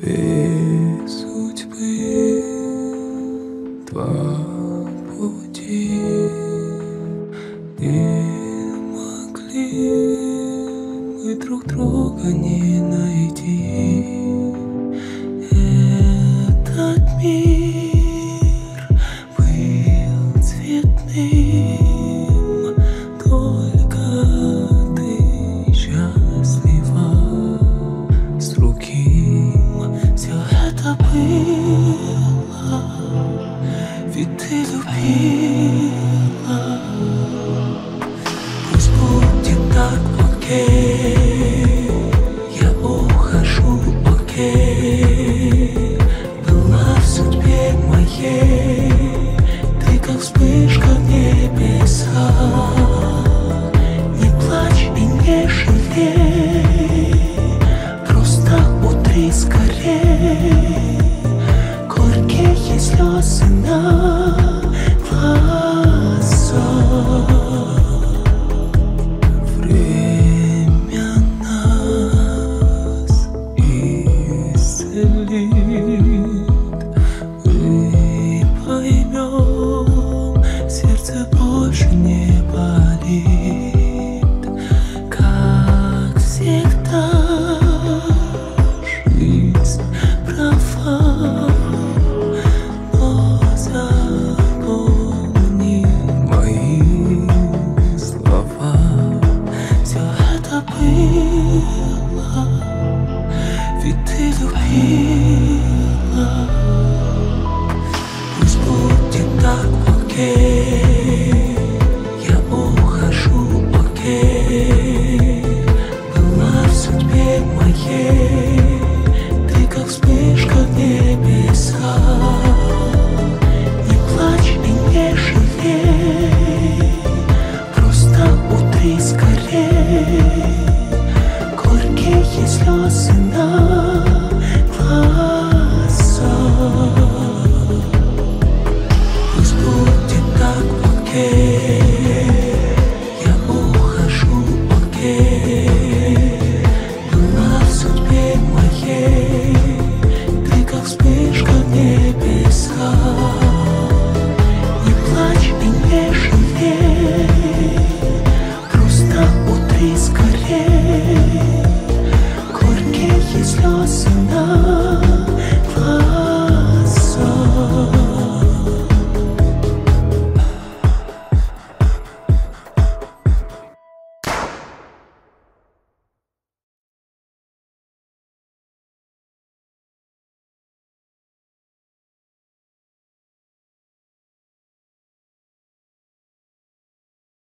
Две судьбы, два пути, не могли мы друг друга не найти. Этот мир был цветным, только ты счастлива с другим. Все это было, ведь ты любила. Пусть будет так, окей, я ухожу, окей. Была в судьбе моей ты, как вспышка в небесах. Не плачь и не жалей, просто утри скорей горькие слезы на глазах. Время нас исцелит, мы поймем, сердце больше не болит. Как всегда, жизнь права, но запомни мои слова. Все это было, ведь ты любила. Пусть будет так, окей, я ухожу, окей. Была в судьбе моей ты, как вспышка в небесах. Не плачь и не жалей, просто утри скорей горькие слезы на глазах. Пусть будет так, окей, я ухожу, окей. Была в судьбе моей